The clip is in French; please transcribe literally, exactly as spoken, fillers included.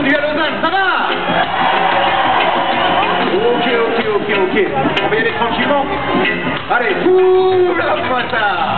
Bienvenue à Lausanne, ça va? Ok, ok, ok, ok. On va y aller tranquillement. Allez, oula, moi ça.